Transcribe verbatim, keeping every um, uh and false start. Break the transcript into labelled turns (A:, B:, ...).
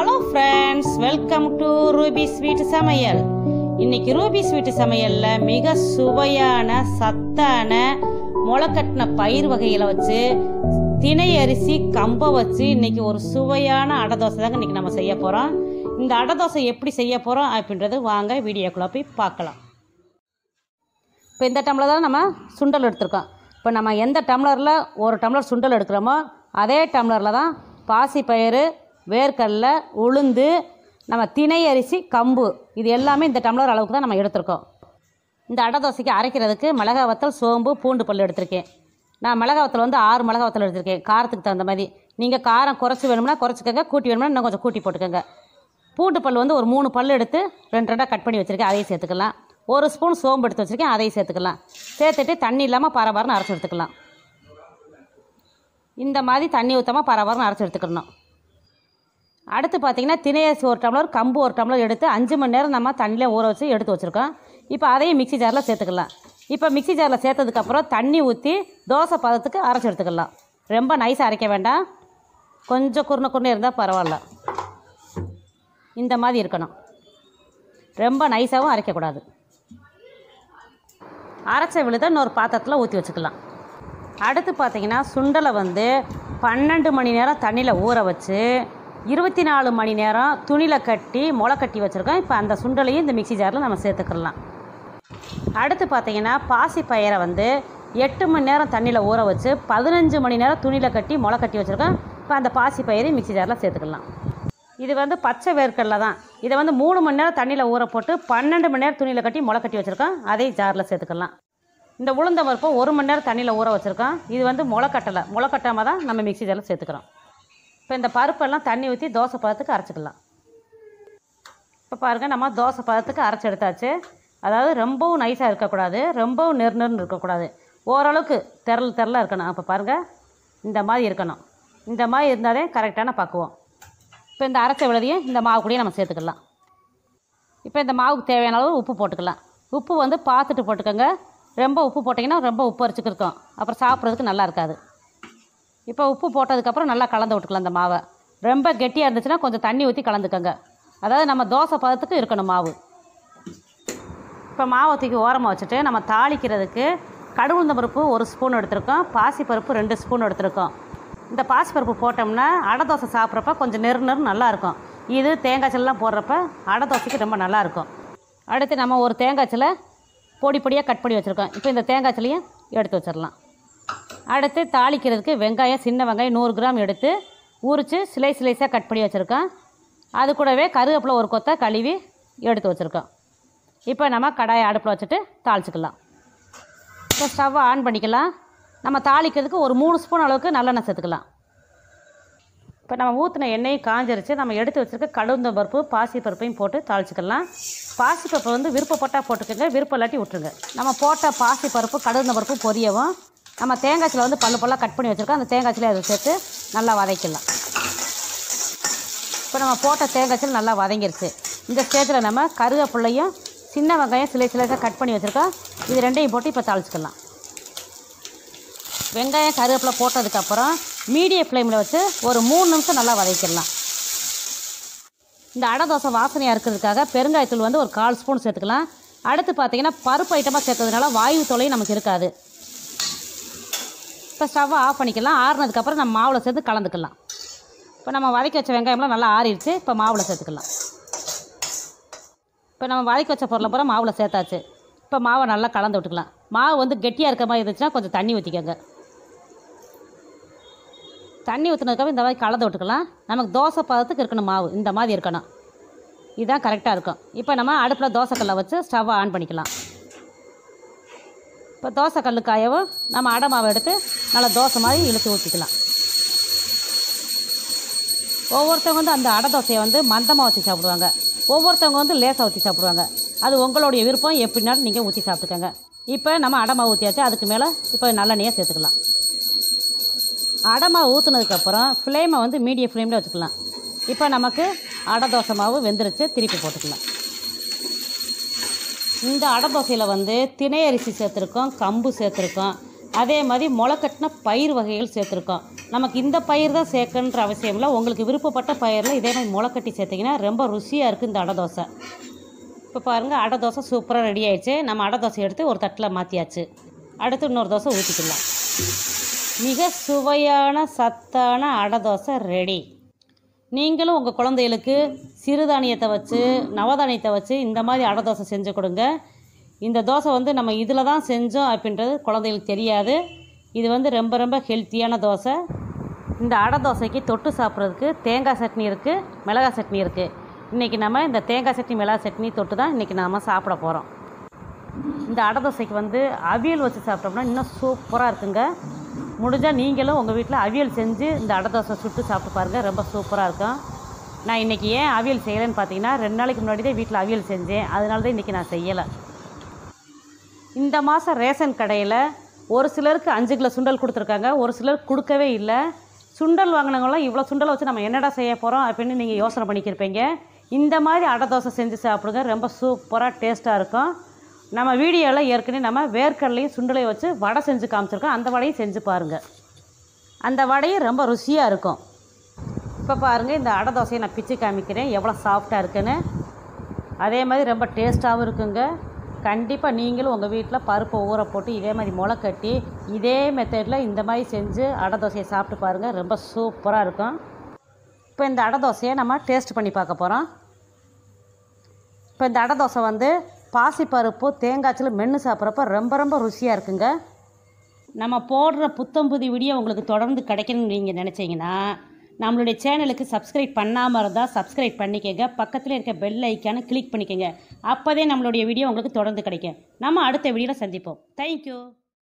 A: Hello friends, welcome to Ruby's வீட்டு சமையல். இன்னைக்கு ரூபிஸ் வீட்டு சமையலில் மிக சுவையான சத்தான முளைக்கட்டின பயிர் வகைகளை வச்சு திணை அரிசி கம்பை வச்சு இன்னைக்கு ஒரு சுவையான அடை தோசை தாங்க இன்னைக்கு நம்ம செய்ய போகிறோம். இந்த அடை தோசை எப்படி செய்ய போகிறோம் அப்படின்றது வாங்க வீடியோக்குள்ளே போய் பார்க்கலாம். இப்போ இந்த டம்ளர் தான் நம்ம சுண்டல் எடுத்துருக்கோம். இப்போ நம்ம எந்த டம்ளரில் ஒரு டம்ளர் சுண்டல் எடுக்கிறோமோ அதே டம்ளரில் தான் பாசி பயிறு, வேர்க்கடலை, உளுந்து, நம்ம திணை அரிசி, கம்பு இது எல்லாமே இந்த டம்ளர் அளவுக்கு தான் நம்ம எடுத்திருக்கோம். இந்த அடை தோசைக்கு அரைக்கிறதுக்கு மிளகா வத்தல், சோம்பு, பூண்டு பல் எடுத்திருக்கேன். நான் மிளகா வத்தல் வந்து ஆறு மிளகா வத்தல் எடுத்திருக்கேன், காரத்துக்கு தகுந்த மாதிரி. நீங்கள் காரம் குறைச்சி வேணும்னா குறைச்சிக்கோங்க, கூட்டி வேணும்னா இன்னும் கொஞ்சம் கூட்டி போட்டுக்கோங்க. பூண்டு பல் வந்து ஒரு மூணு பல் எடுத்து ரெண்டு ரெண்டாக கட் பண்ணி வச்சுருக்கேன், அதையும் சேர்த்துக்கலாம். ஒரு ஸ்பூன் சோம்பு எடுத்து வச்சுருக்கேன், அதையும் சேர்த்துக்கலாம். சேர்த்துட்டு தண்ணி இல்லாமல் பரபரன்னு அரைச்சி எடுத்துக்கலாம். இந்த மாதிரி தண்ணி ஊற்றாமல் பரபரன்னு அரைச்சி எடுத்துக்கணும். அடுத்து பார்த்திங்கன்னா திணை அரிசி ஒரு டம்ளர், கம்பு ஒரு டம்ளர் எடுத்து அஞ்சு மணி நேரம் நம்ம தண்ணியில் ஊற வச்சு எடுத்து வச்சுருக்கோம். இப்போ அதையும் மிக்சி ஜாரில் சேர்த்துக்கலாம். இப்போ மிக்சி ஜாரில் சேர்த்ததுக்கப்புறம் தண்ணி ஊற்றி தோசை பதத்துக்கு அரைச்சி எடுத்துக்கலாம். ரொம்ப நைஸாக அரைக்க வேண்டாம், கொஞ்சம் குறுன குறுன இருந்தால் பரவாயில்ல. இந்த மாதிரி இருக்கணும், ரொம்ப நைஸாகவும் அரைக்கக்கூடாது. அரைச்ச விழுத இன்னொரு பாத்திரத்தில் ஊற்றி வச்சுக்கலாம். அடுத்து பார்த்திங்கன்னா சுண்டலை வந்து பன்னெண்டு மணி நேரம் தண்ணியில் ஊற வச்சு இருபத்தி நாலு மணி நேரம் துணியில் கட்டி முளை கட்டி வச்சுருக்கோம். இப்போ அந்த சுண்டலையும் இந்த மிக்சி ஜாரில் நம்ம சேர்த்துக்கலாம். அடுத்து பார்த்திங்கன்னா பாசி பயிரை வந்து எட்டு மணி நேரம் தண்ணியில் ஊற வச்சு பதினஞ்சு மணி நேரம் துணியில் கட்டி முளை கட்டி வச்சுருக்கோம். இப்போ அந்த பாசி பயிரையும் மிக்சி ஜாரில் சேர்த்துக்கலாம். இது வந்து பச்சை வேர்க்கடலை தான். இதை வந்து மூணு மணி நேரம் தண்ணியில் ஊற போட்டு பன்னெண்டு மணி நேரம் துணியில் கட்டி முளை கட்டி வச்சுருக்கோம், அதையும் ஜாரில் சேர்த்துக்கலாம். இந்த உளுந்த பருப்பு ஒரு மணி நேரம் தண்ணியில் ஊற வச்சுருக்கோம். இது வந்து முளைக்கட்டலை, முளைக்கட்டாமல் தான் நம்ம மிக்சி ஜாரில் சேர்த்துக்கிறோம். இப்போ இந்த பருப்பெல்லாம் தண்ணி ஊற்றி தோசை பதத்துக்கு அரைச்சிக்கலாம். இப்போ பாருங்கள், நம்ம தோசை பதத்துக்கு அரைச்சி எடுத்தாச்சு. அதாவது ரொம்பவும் நைஸாக இருக்கக்கூடாது, ரொம்பவும் நெரு நெருன்னு இருக்கக்கூடாது, ஓரளவுக்கு திரள் திரளாக இருக்கணும். அப்போ பாருங்கள், இந்த மாதிரி இருக்கணும். இந்த மாதிரி இருந்தாலே கரெக்டான பக்குவம். இப்போ இந்த அரைச்ச விழுதையும் இந்த மாவு கூடயே நம்ம சேர்த்துக்கலாம். இப்போ இந்த மாவுக்கு தேவையான அளவு உப்பு போட்டுக்கலாம். உப்பு வந்து பார்த்துட்டு போட்டுக்கோங்க. ரொம்ப உப்பு போட்டிங்கன்னா ரொம்ப உப்பு அரைச்சிக்கு இருக்கும், அப்புறம் சாப்பிட்றதுக்கு நல்லா இருக்காது. இப்போ உப்பு போட்டதுக்கப்புறம் நல்லா கலந்து விட்டுக்கலாம். அந்த மாவை ரொம்ப கெட்டியாக இருந்துச்சுன்னா கொஞ்சம் தண்ணி ஊற்றி கலந்துக்கோங்க. அதாவது நம்ம தோசை பதத்துக்கு இருக்கணும் மாவு. இப்போ மாவை தூக்கி ஓரமாக வச்சுட்டு நம்ம தாளிக்கிறதுக்கு கடுகுளுந்த பருப்பு ஒரு ஸ்பூன் எடுத்துருக்கோம், பாசிப்பருப்பு ரெண்டு ஸ்பூன் எடுத்துருக்கோம். இந்த பாசிப்பருப்பு போட்டோம்னா அடை தோசை சாப்பிட்றப்ப கொஞ்சம் நெரு நெரு நல்லாயிருக்கும். இது தேங்காய் சில்லாம் போடுறப்ப அடை தோசைக்கு ரொம்ப நல்லாயிருக்கும். அடுத்து நம்ம ஒரு தேங்காய் சில்லை பொடி பொடியாக கட் பண்ணி வச்சுருக்கோம். இப்போ இந்த தேங்காய் சில்லையும் எடுத்து வச்சிடலாம். அடுத்து தாளிக்கிறதுக்கு வெங்காயம், சின்ன வெங்காயம் நூறு கிராம் எடுத்து உரித்து சிலை சிலைஸாக கட் பண்ணி வச்சுருக்கோம். அது கூடவே கருவேப்பிலை ஒரு கொத்தை கழுவி எடுத்து வச்சுருக்கோம். இப்போ நம்ம கடாயை அடுப்பில் வச்சுட்டு தாளிச்சிக்கலாம். இப்போ ஸ்டவ்வை ஆன் பண்ணிக்கலாம். நம்ம தாளிக்கிறதுக்கு ஒரு மூணு ஸ்பூன் அளவுக்கு நல்லெண்ணெய் சேர்த்துக்கலாம். இப்போ நம்ம ஊற்றின எண்ணெயும் காஞ்சிருச்சு. நம்ம எடுத்து வச்சுருக்க கடுந்த பருப்பு, பாசி பருப்பையும் போட்டு தாளிச்சிக்கலாம். பாசி பருப்பு வந்து விருப்பப்பட்டால் போட்டுக்கோங்க, விருப்பம் இல்லாட்டி விட்டுருங்க. நம்ம போட்ட பாசி பருப்பு, கடுந்த பருப்பு பொரியவும் நம்ம தேங்காய்ச்சில் வந்து பல்லு பல்லாக கட் பண்ணி வச்சுருக்கோம். அந்த தேங்காய்ச்சில் அதை சேர்த்து நல்லா வதக்கிடலாம். இப்போ நம்ம போட்ட தேங்காய்ச்சில் நல்லா வதங்கிருச்சு. இந்த ஸ்டேஜில் நம்ம கருவேப்பிலையும் சின்ன வெங்காயம் சிலை சிலையாக கட் பண்ணி வச்சுருக்கோம். இது ரெண்டையும் போட்டு இப்போ தாளிச்சிக்கலாம். வெங்காயம் கருவேப்பிலை போட்டதுக்கப்புறம் மீடியம் ஃப்ளேமில் வச்சு ஒரு மூணு நிமிஷம் நல்லா வதக்கிடலாம். இந்த அடை தோசை வாசனையாக இருக்கிறதுக்காக பெருங்காயத்தூள் வந்து ஒரு கால் ஸ்பூன் சேர்த்துக்கலாம். அடுத்து பார்த்திங்கன்னா பருப்பு ஐட்டமாக சேர்த்ததுனால வாயு தொலையும் நமக்கு இருக்காது. இப்போ ஸ்டவ்வை ஆஃப் பண்ணிக்கலாம். ஆறுனதுக்கப்புறம் நம்ம மாவில் சேர்த்து கலந்துக்கலாம். இப்போ நம்ம வதக்கி வச்ச வெங்காயம்லாம் நல்லா ஆறிடுச்சு. இப்போ மாவில் சேர்த்துக்கலாம். இப்போ நம்ம வதக்கி வச்ச பொருளை பூரா மாவில் சேர்த்தாச்சு. இப்போ மாவை நல்லா கலந்து விட்டுக்கலாம். மாவு வந்து கெட்டியாக இருக்க மாதிரி இருந்துச்சுன்னா கொஞ்சம் தண்ணி ஊற்றிக்கோங்க. தண்ணி ஊற்றினதுக்கப்புறம் இந்த மாதிரி கலந்து விட்டுக்கலாம். நமக்கு தோசை பதத்துக்கு இருக்கணும் மாவு, இந்த மாதிரி இருக்கணும். இதுதான் கரெக்டாக இருக்கும். இப்போ நம்ம அடுப்பில் தோசைக்கல்லை வச்சு ஸ்டவ்வை ஆன் பண்ணிக்கலாம். இப்போ தோசை கல் காயவும் நம்ம அடை மாவை எடுத்து நல்லா தோசை மாதிரி இழுத்து ஊற்றிக்கலாம். ஒவ்வொருத்தவங்க வந்து அந்த அடை தோசையை வந்து மந்தமாக ஊற்றி சாப்பிடுவாங்க, ஒவ்வொருத்தவங்க வந்து லேசாக ஊற்றி சாப்பிடுவாங்க. அது உங்களுடைய விருப்பம், எப்படினாலும் நீங்கள் ஊற்றி சாப்பிட்டுக்கோங்க. இப்போ நம்ம அடை மாவு ஊற்றியாச்சு. அதுக்கு மேலே இப்போ நல்லெண்ணெயை சேர்த்துக்கலாம். அடை மாவு ஊற்றுனதுக்கப்புறம் ஃப்ளேமை வந்து மீடியம் ஃப்ளேமில் வச்சுக்கலாம். இப்போ நமக்கு அடை தோசை மாவு வெந்துருச்சு. திருப்பி போட்டுக்கலாம். இந்த அடை தோசையில் வந்து திணை அரிசி சேர்த்துருக்கோம், கம்பு சேர்த்துருக்கோம். அதே மாதிரி முளைக்கட்டின பயிர் வகைகள் சேர்த்துருக்கோம். நமக்கு இந்த பயிர் தான் சேர்க்கணுன்ற அவசியம் இல்லை. உங்களுக்கு விருப்பப்பட்ட பயிரில் இதே மாதிரி முளைக்கட்டி சேர்த்திங்கன்னா ரொம்ப ருசியாக இருக்குது இந்த அடை தோசை. இப்போ பாருங்கள், அடை தோசை சூப்பராக ரெடி ஆயிடுச்சு. நம்ம அடை தோசை எடுத்து ஒரு தட்டில் மாற்றியாச்சு. அடுத்து இன்னொரு தோசை ஊற்றிக்கலாம். மிக சுவையான சத்தான அடை தோசை ரெடி. நீங்களும் உங்கள் குழந்தைகளுக்கு சிறுதானியத்தை வச்சு நவதானியத்தை வச்சு இந்த மாதிரி அடை தோசை செஞ்சு கொடுங்க. இந்த தோசை வந்து நம்ம இதில் தான் செஞ்சோம் அப்படின்றது குழந்தைகளுக்கு தெரியாது. இது வந்து ரொம்ப ரொம்ப ஹெல்த்தியான தோசை. இந்த அடை தோசைக்கு தொட்டு சாப்பிட்றதுக்கு தேங்காய் சட்னி இருக்குது, மிளகாய் சட்னி இருக்குது. இன்றைக்கி நம்ம இந்த தேங்காய் சட்னி மிளகாய் சட்னி தொட்டு தான் இன்றைக்கி நாம் சாப்பிட போகிறோம். இந்த அடை தோசைக்கு வந்து அவியல் வச்சு சாப்பிட்டோம்னா இன்னும் சூப்பராக இருக்குங்க. முடிஞ்சால் நீங்களும் உங்கள் வீட்டில் அவியல் செஞ்சு இந்த அடை தோசை சுட்டு சாப்பிட்டு பாருங்கள், ரொம்ப சூப்பராக இருக்கும். நான் இன்றைக்கி ஏன் அவியல் செய்யலைன்னு பார்த்தீங்கன்னா, ரெண்டு நாளைக்கு முன்னாடி தான் வீட்டில் அவியல் செஞ்சேன். அதனால தான் இன்றைக்கி நான் செய்யலை. இந்த மாதம் ரேஷன் கடையில் ஒரு சிலருக்கு அஞ்சு கிலோ சுண்டல் கொடுத்துருக்காங்க, ஒரு சிலருக்கு கொடுக்கவே இல்லை. சுண்டல் வாங்கினவங்களாம் இவ்வளோ சுண்டலை வச்சு நம்ம என்னடா செய்ய போகிறோம் அப்படின்னு நீங்கள் யோசனை பண்ணிக்கிருப்பீங்க. இந்த மாதிரி அடை தோசை செஞ்சு சாப்பிடுங்க, ரொம்ப சூப்பராக டேஸ்ட்டாக இருக்கும். நம்ம வீடியோவில் ஏற்கனவே நம்ம வேர்க்கடலையும் சுண்டலையும் வச்சு வடை செஞ்சு காமிச்சிருக்கோம். அந்த வடையும் செஞ்சு பாருங்கள், அந்த வடையும் ரொம்ப ருசியாக இருக்கும். இப்போ பாருங்கள், இந்த அடை தோசையை நான் பிச்சு காமிக்கிறேன் எவ்வளோ சாஃப்டாக இருக்குன்னு. அதே மாதிரி ரொம்ப டேஸ்ட்டாகவும் இருக்குங்க. கண்டிப்பாக நீங்களும் உங்கள் வீட்டில் பருப்பை ஊற போட்டு இதே மாதிரி முளை கட்டி இதே மெத்தடில் இந்த மாதிரி செஞ்சு அடை தோசையை சாப்பிட்டு பாருங்கள், ரொம்ப சூப்பராக இருக்கும். இப்போ இந்த அடை தோசையை நம்ம டேஸ்ட் பண்ணி பார்க்க போகிறோம். இப்போ இந்த அடை தோசை வந்து பாசிப்பருப்பு தேங்காய்ச்சல் மென்று சாப்பிட்றப்ப ரொம்ப ரொம்ப ருசியாக இருக்குங்க. நம்ம போடுற புத்தம் புது வீடியோ உங்களுக்கு தொடர்ந்து கிடைக்கணும்னு நீங்கள் நினச்சிங்கன்னா நம்மளுடைய சேனலுக்கு சப்ஸ்கிரைப் பண்ணாமல் இருந்தால் சப்ஸ்கிரைப் பண்ணிக்கங்க. பக்கத்தில் இருக்க பெல் ஐக்கானை கிளிக் பண்ணிக்கோங்க. அப்போதே நம்மளுடைய வீடியோ உங்களுக்கு தொடர்ந்து கிடைக்கும். நம்ம அடுத்த வீடியோவில் சந்திப்போம். தேங்க்யூ.